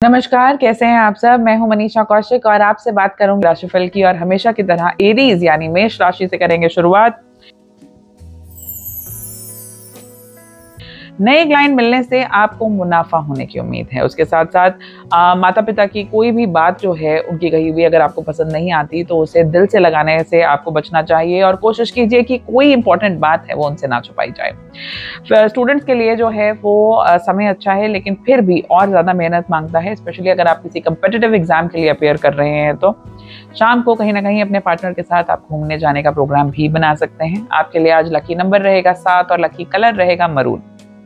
नमस्कार, कैसे हैं आप सब। मैं हूं मनीषा कौशिक और आपसे बात करूंगी राशिफल की। और हमेशा की तरह एरीज यानी मेष राशि से करेंगे शुरुआत। नए क्लाइंट मिलने से आपको मुनाफा होने की उम्मीद है। उसके साथ साथ माता पिता की कोई भी बात जो है उनकी कही हुई अगर आपको पसंद नहीं आती तो उसे दिल से लगाने से आपको बचना चाहिए और कोशिश कीजिए कि कोई इंपॉर्टेंट बात है वो उनसे ना छुपाई जाए। स्टूडेंट्स के लिए जो है वो समय अच्छा है, लेकिन फिर भी और ज़्यादा मेहनत मांगता है, स्पेशली अगर आप किसी कंपेटिटिव एग्जाम के लिए अपेयर कर रहे हैं। तो शाम को कहीं ना कहीं अपने पार्टनर के साथ आप घूमने जाने का प्रोग्राम भी बना सकते हैं। आपके लिए आज लकी नंबर रहेगा 7 और लकी कलर रहेगा मरून।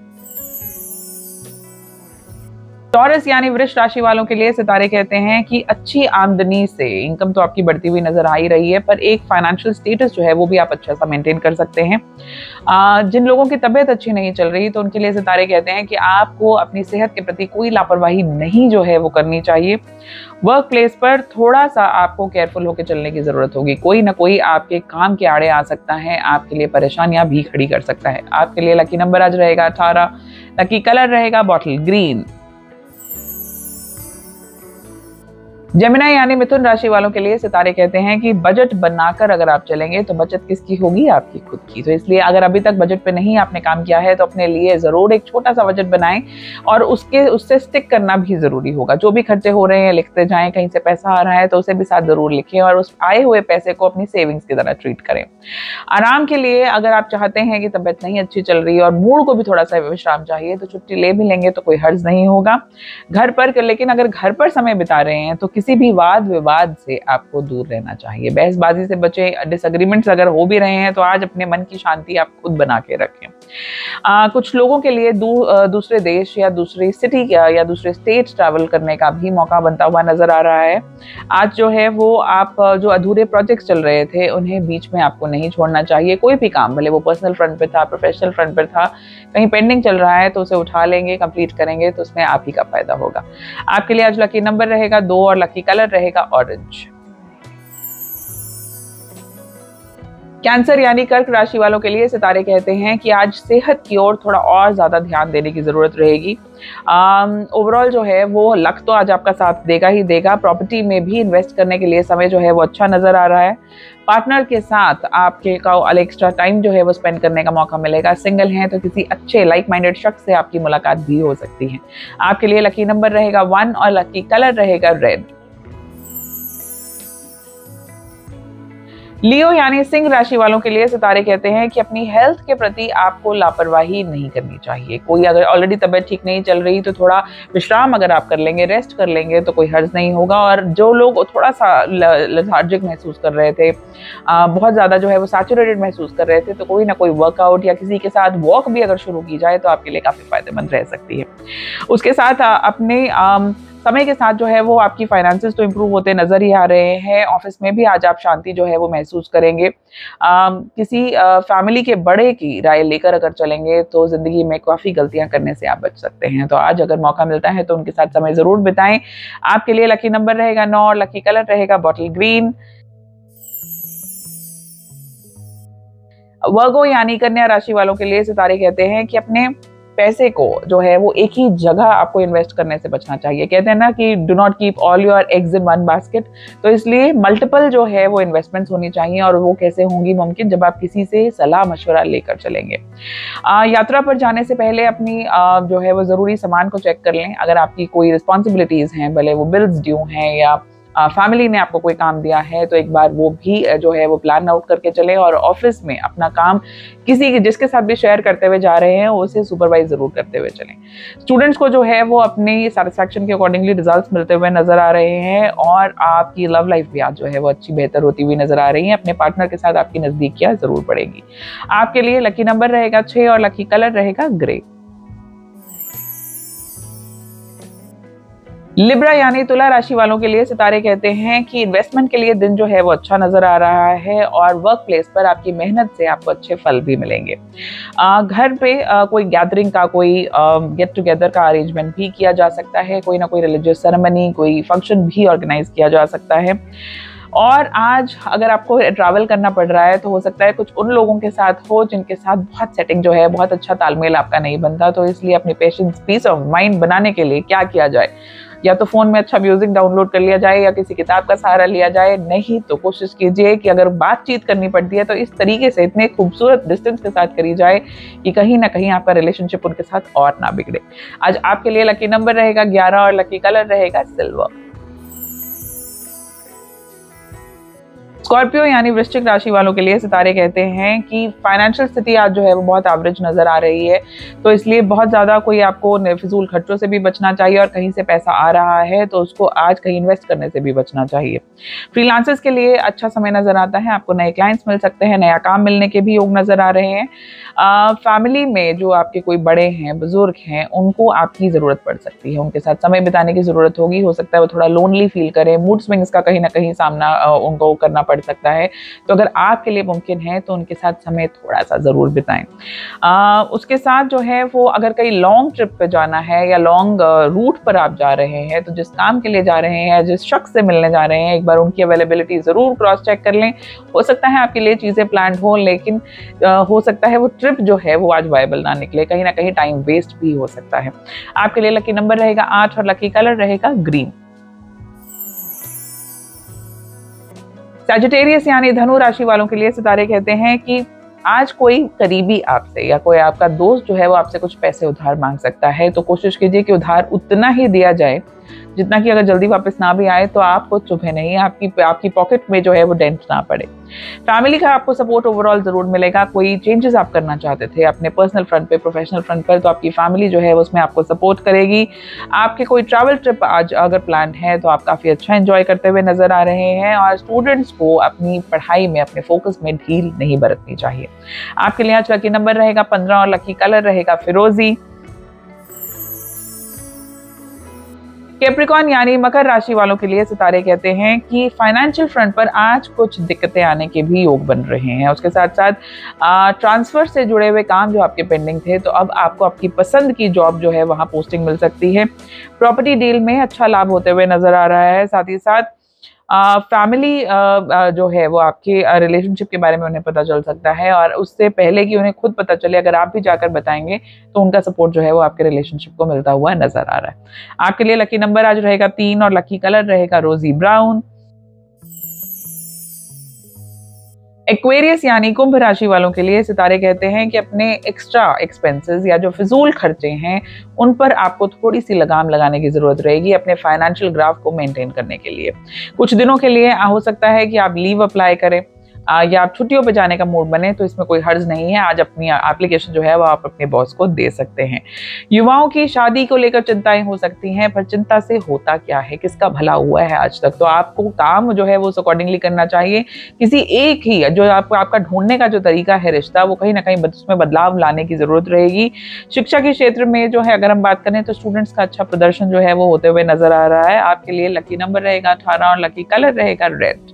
टॉरस यानी वृष राशि वालों के लिए सितारे कहते हैं कि अच्छी आमदनी से इनकम तो आपकी बढ़ती हुई नजर आ ही रही है, पर एक फाइनेंशियल स्टेटस जो है वो भी आप अच्छा सा मेंटेन कर सकते हैं। जिन लोगों की तबीयत अच्छी नहीं चल रही तो उनके लिए सितारे कहते हैं कि आपको अपनी सेहत के प्रति कोई लापरवाही नहीं जो है वो करनी चाहिए। वर्क प्लेस पर थोड़ा सा आपको केयरफुल होकर चलने की जरूरत होगी। कोई ना कोई आपके काम के आड़े आ सकता है, आपके लिए परेशानियां भी खड़ी कर सकता है। आपके लिए लकी नंबर आज रहेगा 18, लकी कलर रहेगा बॉटल ग्रीन। जेमिनी यानी मिथुन राशि वालों के लिए सितारे कहते हैं कि बजट बनाकर अगर आप चलेंगे तो बचत किसकी होगी, आपकी खुद की। तो इसलिए अगर अभी तक बजट पे नहीं आपने काम किया है तो अपने लिए जरूर एक छोटा सा बजट बनाएं और उससे स्टिक करना भी जरूरी होगा। जो भी खर्चे हो रहे हैं लिखते जाएं, कहीं से पैसा आ रहा है तो उसे भी साथ जरूर लिखें और उस आए हुए पैसे को अपनी सेविंग्स की तरह ट्रीट करें। आराम के लिए अगर आप चाहते हैं कि तबीयत नहीं अच्छी चल रही है और मूड को भी थोड़ा सा विश्राम चाहिए तो छुट्टी ले भी लेंगे तो कोई हर्ज नहीं होगा घर पर। लेकिन अगर घर पर समय बिता रहे हैं तो किसी भी वाद विवाद से आपको दूर रहना चाहिए। बहसबाजी से बचें। डिसएग्रीमेंट्स अगर हो भी रहे हैं तो आज अपने मन की शांति आप खुद बना के रखें। कुछ लोगों के लिए दूसरे देश या दूसरी सिटी या दूसरे स्टेट ट्रैवल करने का भी मौका बनता हुआ नजर आ रहा है। आज जो है वो आप जो अधूरे प्रोजेक्ट्स चल रहे थे उन्हें बीच में आपको नहीं छोड़ना चाहिए। कोई भी काम, भले वो पर्सनल फ्रंट पे था, प्रोफेशनल फ्रंट पर था, कहीं पेंडिंग चल रहा है तो उसे उठा लेंगे, कंप्लीट करेंगे तो उसमें आप ही का फायदा होगा। आपके लिए आज लकी नंबर रहेगा 2 और लकी कलर रहेगा ऑरेंज। कैंसर यानी कर्क राशि वालों के लिए सितारे कहते हैं कि आज सेहत की ओर थोड़ा और ज्यादा ध्यान देने की जरूरत रहेगी। ओवरऑल जो है वो लक तो आज आपका साथ देगा ही देगा। प्रॉपर्टी में भी इन्वेस्ट करने के लिए समय जो है वो अच्छा नजर आ रहा है। पार्टनर के साथ आपके का एक्स्ट्रा टाइम जो है वो स्पेंड करने का मौका मिलेगा। सिंगल हैं तो किसी अच्छे लाइक माइंडेड शख्स से आपकी मुलाकात भी हो सकती है। आपके लिए लकी नंबर रहेगा 1 और लकी कलर रहेगा रेड। लियो यानी सिंह राशि वालों के लिए सितारे कहते हैं कि अपनी हेल्थ के प्रति आपको लापरवाही नहीं करनी चाहिए। कोई अगर ऑलरेडी तबीयत ठीक नहीं चल रही तो थोड़ा विश्राम अगर आप कर लेंगे, रेस्ट कर लेंगे तो कोई हर्ज नहीं होगा। और जो लोग थोड़ा सा लेथार्जिक महसूस कर रहे थे, बहुत ज़्यादा जो है वो सैचुरेटेड महसूस कर रहे थे, तो कोई ना कोई वर्कआउट या किसी के साथ वॉक भी अगर शुरू की जाए तो आपके लिए काफ़ी फायदेमंद रह सकती है। उसके साथ अपने समय के साथ जो है वो आपकी फाइनेंसेस तो इम्प्रूव होते नजर ही आ रहे हैं। ऑफिस में भी आज आप शांति जो है वो महसूस करेंगे। किसी फैमिली के बड़े की राय लेकर अगर चलेंगे तो जिंदगी में काफ़ी गलतियां करने से आप बच सकते हैं। तो आज अगर मौका मिलता है तो उनके साथ समय जरूर बिताएं। आपके लिए लकी नंबर रहेगा 9 और लकी कलर रहेगा बॉटल ग्रीन। वर्गो यानी कन्या राशि वालों के लिए सितारे कहते हैं कि अपने पैसे को जो है वो एक ही जगह आपको इन्वेस्ट करने से बचना चाहिए। कहते हैं ना कि do not keep all your eggs in one basket. तो इसलिए मल्टीपल जो है वो इन्वेस्टमेंट्स होनी चाहिए और वो कैसे होंगी मुमकिन, जब आप किसी से सलाह मशवरा लेकर चलेंगे। यात्रा पर जाने से पहले अपनी जो है वो ज़रूरी सामान को चेक कर लें। अगर आपकी कोई रिस्पॉन्सिबिलिटीज़ हैं, भले वो बिल्स ड्यू हैं या फैमिली ने आपको कोई काम दिया है, तो एक बार वो भी जो है वो प्लान आउट करके चलें। और ऑफिस में अपना काम जिसके साथ भी शेयर करते हुए जा रहे हैं उसे सुपरवाइज जरूर करते हुए चलें। स्टूडेंट्स को जो है वो अपनी सैटिस्फैक्शन के अकॉर्डिंगली रिजल्ट्स मिलते हुए नजर आ रहे हैं और आपकी लव लाइफ भी आज जो है वो अच्छी बेहतर होती हुई नजर आ रही है। अपने पार्टनर के साथ आपकी नजदीकियां जरूर बढ़ेगी। आपके लिए लकी नंबर रहेगा 6 और लकी कलर रहेगा ग्रे। लिब्रा यानी तुला राशि वालों के लिए सितारे कहते हैं कि इन्वेस्टमेंट के लिए दिन जो है वो अच्छा नजर आ रहा है और वर्क प्लेस पर आपकी मेहनत से आपको अच्छे फल भी मिलेंगे। घर पे कोई गैदरिंग का, कोई गेट टुगेदर का अरेंजमेंट भी किया जा सकता है। कोई ना कोई रिलीजियस सेरेमनी, कोई फंक्शन भी ऑर्गेनाइज किया जा सकता है। और आज अगर आपको ट्रैवल करना पड़ रहा है तो हो सकता है कुछ उन लोगों के साथ हो जिनके साथ बहुत सेटिंग जो है, बहुत अच्छा तालमेल आपका नहीं बनता। तो इसलिए अपनी पेशेंस, पीस ऑफ माइंड बनाने के लिए क्या किया जाए, या तो फ़ोन में अच्छा म्यूज़िक डाउनलोड कर लिया जाए या किसी किताब का सहारा लिया जाए, नहीं तो कोशिश कीजिए कि अगर बातचीत करनी पड़ती है तो इस तरीके से इतने खूबसूरत डिस्टेंस के साथ करी जाए कि कहीं ना कहीं आपका रिलेशनशिप उनके साथ और ना बिगड़े। आज आपके लिए लकी नंबर रहेगा 11 और लकी कलर रहेगा सिल्वर। स्कॉर्पियो यानी वृश्चिक राशि वालों के लिए सितारे कहते हैं कि फाइनेंशियल स्थिति आज जो है वो बहुत एवरेज नजर आ रही है, तो इसलिए बहुत ज़्यादा कोई आपको फिजूल खर्चों से भी बचना चाहिए और कहीं से पैसा आ रहा है तो उसको आज कहीं इन्वेस्ट करने से भी बचना चाहिए। फ्रीलांसर्स के लिए अच्छा समय नजर आता है, आपको नए क्लाइंट्स मिल सकते हैं, नया काम मिलने के भी योग नजर आ रहे हैं। फैमिली में जो आपके कोई बड़े हैं, बुजुर्ग हैं, उनको आपकी ज़रूरत पड़ सकती है, उनके साथ समय बिताने की ज़रूरत होगी। हो सकता है वो थोड़ा लोनली फील करें, मूड स्विंग्स का कहीं ना कहीं सामना उनको करना पड़ सकता है। तो अगर आपके लिए मुमकिन है तो उनके साथ समय थोड़ा सा ज़रूर बिताएं। उसके साथ जो है वो अगर कहीं लॉन्ग ट्रिप पे जाना है या लॉन्ग रूट पर आप जा रहे हैं तो जिस काम के लिए जा रहे हैं, जिस शख्स से मिलने जा रहे हैं, एक बार उनकी अवेलेबिलिटी ज़रूर क्रॉस चेक कर लें। हो सकता है आपके लिए चीज़ें प्लान हो, लेकिन हो सकता है वो ट्रिप जो है वो आज वायबल ना निकले, कहीं ना कहीं टाइम वेस्ट भी हो सकता है। आपके लिए लकी नंबर रहेगा 8 और लकी कलर रहेगा ग्रीन। सैजिटेरियस यानी धनु राशि वालों के लिए सितारे कहते हैं कि आज कोई करीबी आपसे या कोई आपका दोस्त जो है वो आपसे कुछ पैसे उधार मांग सकता है, तो कोशिश कीजिए कि उधार उतना ही दिया जाए जितना कि अगर जल्दी वापस ना भी आए तो आपको चुभे नहीं, आपकी पॉकेट में जो है वो डेंट ना पड़े। फैमिली का आपको सपोर्ट ओवरऑल जरूर मिलेगा। कोई चेंजेस आप करना चाहते थे अपने पर्सनल फ्रंट पे, प्रोफेशनल फ्रंट पर, तो आपकी फैमिली जो है उसमें आपको सपोर्ट करेगी। आपके कोई ट्रैवल ट्रिप आज अगर प्लान है तो आप काफ़ी अच्छा एंजॉय करते हुए नजर आ रहे हैं। और स्टूडेंट्स को अपनी पढ़ाई में, अपने फोकस में ढील नहीं बरतनी चाहिए। आपके लिए आज लकी नंबर रहेगा 15 और लकी कलर रहेगा फिरोजी। कैप्रिकॉर्न यानी मकर राशि वालों के लिए सितारे कहते हैं कि फाइनेंशियल फ्रंट पर आज कुछ दिक्कतें आने के भी योग बन रहे हैं। उसके साथ साथ ट्रांसफर से जुड़े हुए काम जो आपके पेंडिंग थे, तो अब आपको आपकी पसंद की जॉब जो है वहां पोस्टिंग मिल सकती है। प्रॉपर्टी डील में अच्छा लाभ होते हुए नजर आ रहा है। साथ ही साथ फैमिली जो है वो आपके रिलेशनशिप के बारे में उन्हें पता चल सकता है, और उससे पहले कि उन्हें खुद पता चले अगर आप भी जाकर बताएंगे तो उनका सपोर्ट जो है वो आपके रिलेशनशिप को मिलता हुआ नजर आ रहा है। आपके लिए लकी नंबर आज रहेगा 3 और लकी कलर रहेगा रोजी ब्राउन। एक्वेरियस यानी कुंभ राशि वालों के लिए सितारे कहते हैं कि अपने एक्स्ट्रा एक्सपेंसेस या जो फिजूल खर्चे हैं उन पर आपको थोड़ी सी लगाम लगाने की जरूरत रहेगी अपने फाइनेंशियल ग्राफ को मेंटेन करने के लिए। कुछ दिनों के लिए हो सकता है कि आप लीव अप्लाई करें या आप छुट्टियों पे जाने का मूड बने, तो इसमें कोई हर्ज नहीं है। आज अपनी एप्लीकेशन जो है वो आप अपने बॉस को दे सकते हैं। युवाओं की शादी को लेकर चिंताएं हो सकती हैं, पर चिंता से होता क्या है, किसका भला हुआ है आज तक, तो आपको काम जो है वो उस अकॉर्डिंगली करना चाहिए। किसी एक ही जो आपका ढूंढने का जो तरीका है रिश्ता, वो कहीं ना कहीं उसमें बदलाव लाने की जरूरत रहेगी। शिक्षा के क्षेत्र में जो है अगर हम बात करें तो स्टूडेंट्स का अच्छा प्रदर्शन जो है वो होते हुए नजर आ रहा है। आपके लिए लकी नंबर रहेगा 18 और लकी कलर रहेगा रेड।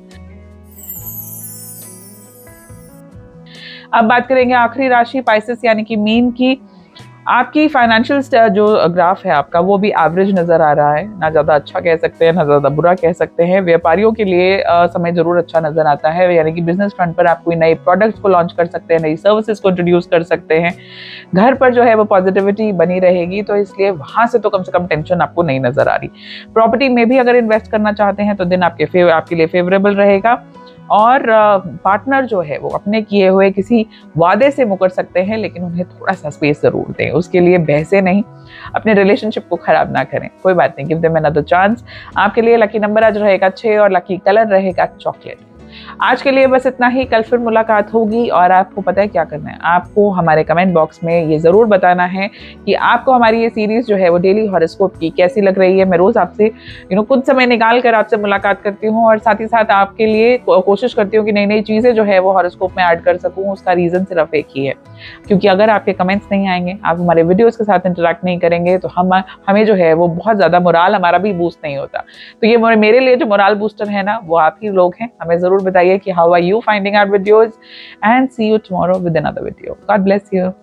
अब बात करेंगे आखिरी राशि पाइसेस यानी कि मीन की। आपकी फाइनेंशियल जो ग्राफ है आपका वो भी एवरेज नजर आ रहा है, ना ज़्यादा अच्छा कह सकते हैं ना ज़्यादा बुरा कह सकते हैं। व्यापारियों के लिए समय ज़रूर अच्छा नजर आता है, यानी कि बिजनेस फ्रंट पर आप कोई नए प्रोडक्ट्स को लॉन्च कर सकते हैं, नई सर्विसेज को इंट्रोड्यूस कर सकते हैं। घर पर जो है वो पॉजिटिविटी बनी रहेगी, तो इसलिए वहाँ से तो कम से कम टेंशन आपको नहीं नजर आ रही। प्रॉपर्टी में भी अगर इन्वेस्ट करना चाहते हैं तो दिन आपके लिए फेवरेबल रहेगा। और पार्टनर जो है वो अपने किए हुए किसी वादे से मुकर सकते हैं, लेकिन उन्हें थोड़ा सा स्पेस जरूर दें, उसके लिए बहसे नहीं, अपने रिलेशनशिप को खराब ना करें। कोई बात नहीं, गिव देम अनदर चांस। आपके लिए लकी नंबर आज रहेगा 6 और लकी कलर रहेगा चॉकलेट। आज के लिए बस इतना ही। कल फिर मुलाकात होगी और आपको पता है क्या करना है, आपको हमारे कमेंट बॉक्स में ये ज़रूर बताना है कि आपको हमारी ये सीरीज़ जो है वो डेली हॉरोस्कोप की कैसी लग रही है। मैं रोज़ आपसे कुछ समय निकाल कर आपसे मुलाकात करती हूँ और साथ ही साथ आपके लिए कोशिश करती हूँ कि नई नई चीज़ें जो है वो हॉरोस्कोप में ऐड कर सकूँ। उसका रीज़न सिर्फ एक ही है, क्योंकि अगर आपके कमेंट्स नहीं आएंगे, आप हमारे वीडियोज़ के साथ इंटरेक्ट नहीं करेंगे, तो हमें जो है वो बहुत ज़्यादा मोराल हमारा भी बूस्ट नहीं होता। तो ये मेरे लिए जो मोराल बूस्टर है ना, वो आप ही लोग हैं। हमें ज़रूर बताइए कि how are you finding our videos, and see you tomorrow with another video. God bless you.